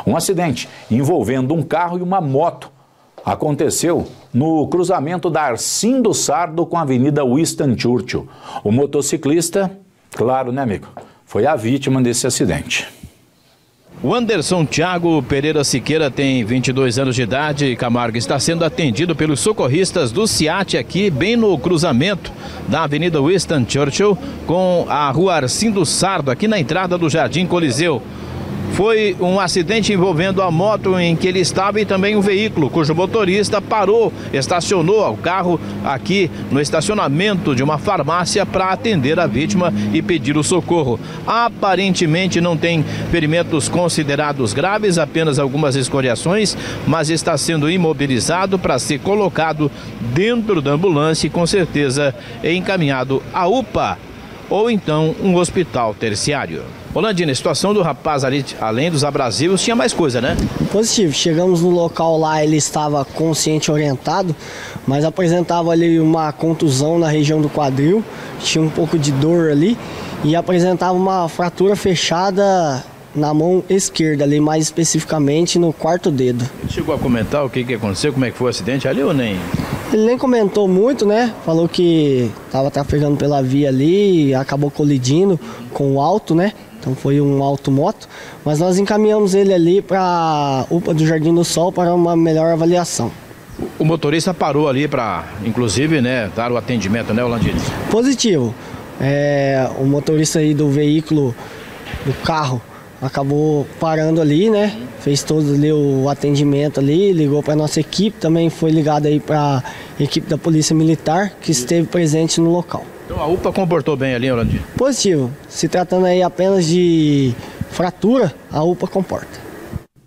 Um acidente envolvendo um carro e uma moto aconteceu no cruzamento da Arcindo Sardo com a Avenida Winston Churchill. O motociclista, claro, né, amigo, foi a vítima desse acidente. O Anderson Thiago Pereira Siqueira tem 22 anos de idade. Camargo está sendo atendido pelos socorristas do SEAT aqui, bem no cruzamento da Avenida Winston Churchill com a Rua Arcindo Sardo, aqui na entrada do Jardim Coliseu. Foi um acidente envolvendo a moto em que ele estava e também um veículo, cujo motorista parou, estacionou o carro aqui no estacionamento de uma farmácia para atender a vítima e pedir o socorro. Aparentemente não tem ferimentos considerados graves, apenas algumas escoriações, mas está sendo imobilizado para ser colocado dentro da ambulância e com certeza encaminhado à UPA ou então um hospital terciário. Rolandinho, a situação do rapaz ali, além dos abrasivos, tinha mais coisa, né? Positivo. Chegamos no local lá, ele estava consciente orientado, mas apresentava ali uma contusão na região do quadril, tinha um pouco de dor ali e apresentava uma fratura fechada na mão esquerda ali, mais especificamente no quarto dedo. Ele chegou a comentar o que aconteceu, como é que foi o acidente ali ou nem? Ele nem comentou muito, né? Falou que estava trafegando pela via ali e acabou colidindo com o auto, né? Então foi um automoto, mas nós encaminhamos ele ali para a UPA do Jardim do Sol para uma melhor avaliação. O motorista parou ali para, inclusive, né, dar o atendimento, né, Rolandinho? Positivo. O motorista aí do veículo, do carro, acabou parando ali, né? Fez todo ali o atendimento ali, ligou para nossa equipe, também foi ligado aí para a equipe da Polícia Militar que esteve presente no local. Então a UPA comportou bem ali, Rolandinho? Positivo. Se tratando aí apenas de fratura, a UPA comporta.